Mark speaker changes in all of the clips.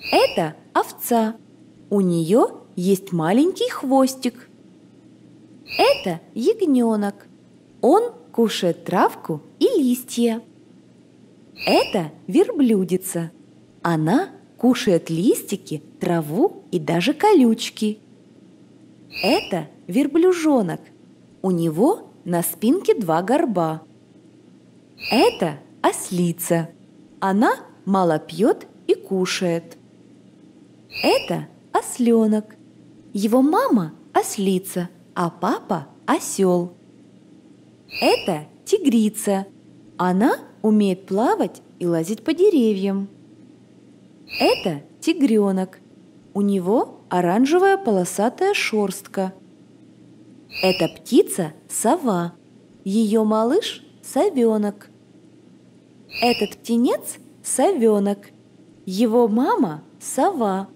Speaker 1: Это овца. У нее есть маленький хвостик. Это ягненок. Он кушает травку и листья. Это верблюдица. Она кушает листики, траву и даже колючки. Это верблюжонок. У него на спинке 2 горба. Это ослица. Она мало пьет и кушает. Это осленок. Его мама ослица, а папа осел. Это тигрица. Она умеет плавать и лазить по деревьям. Это тигренок. У него оранжевая полосатая шерстка. Это птица сова. Ее малыш совенок. Этот птенец совенок. Его мама сова.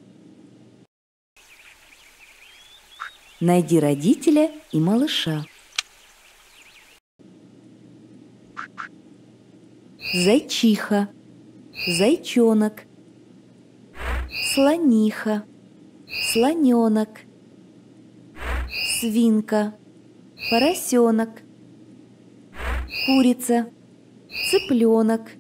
Speaker 1: Найди родителя и малыша. Зайчиха, зайчонок, слониха, слоненок, свинка, поросенок, курица, цыпленок,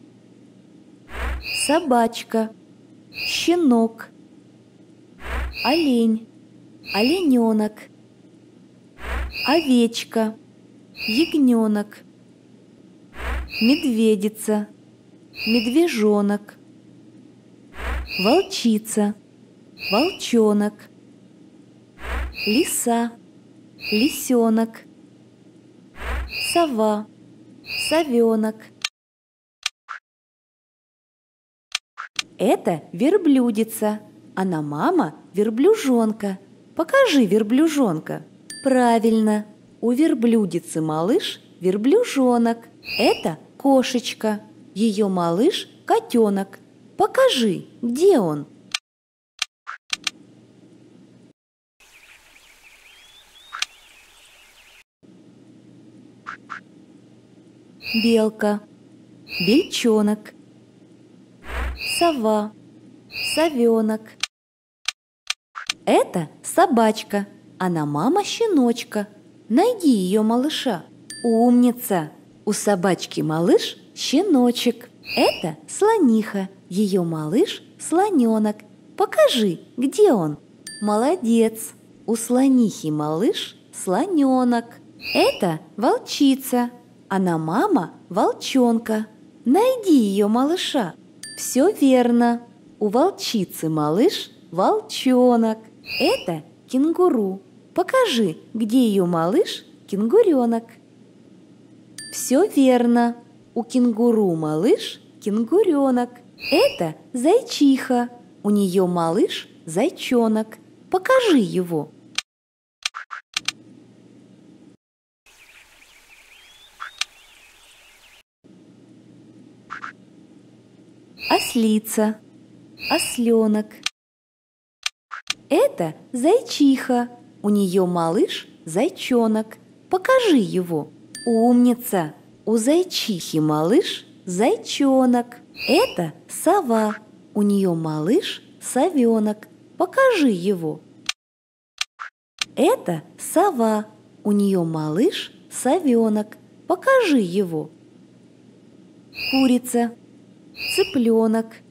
Speaker 1: собачка, щенок, олень, олененок, овечка, ягненок, медведица, медвежонок, волчица, волчонок, лиса, лисенок, сова, совенок. Это верблюдица. Она мама верблюжонка. Покажи верблюжонка. Правильно, у верблюдицы малыш верблюжонок. Это кошечка. Ее малыш котенок. Покажи, где он? Белка, бельчонок, сова, совенок. Это собачка. Она мама щеночка. Найди ее малыша. Умница! У собачки малыш щеночек. Это слониха. Ее малыш слоненок. Покажи, где он? Молодец! У слонихи малыш слоненок. Это волчица. Она мама волчонка. Найди ее малыша. Все верно. У волчицы малыш волчонок. Это кенгуру. Покажи, где ее малыш кенгуренок. Все верно. У кенгуру малыш кенгуренок. Это зайчиха. У нее малыш зайчонок. Покажи его. Ослица, осленок. Это зайчиха. У нее малыш зайчонок. Покажи его. Умница! У зайчихи малыш зайчонок. Это сова. У нее малыш совенок. Покажи его. Это сова. У нее малыш совенок. Покажи его. Курица, цыпленок,